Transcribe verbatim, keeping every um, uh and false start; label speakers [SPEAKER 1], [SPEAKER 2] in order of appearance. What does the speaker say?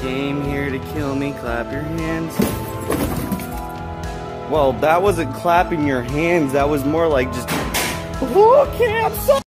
[SPEAKER 1] Came here to kill me, clap your hands. Well, that wasn't clapping your hands, that was more like just, okay, I'm sorry.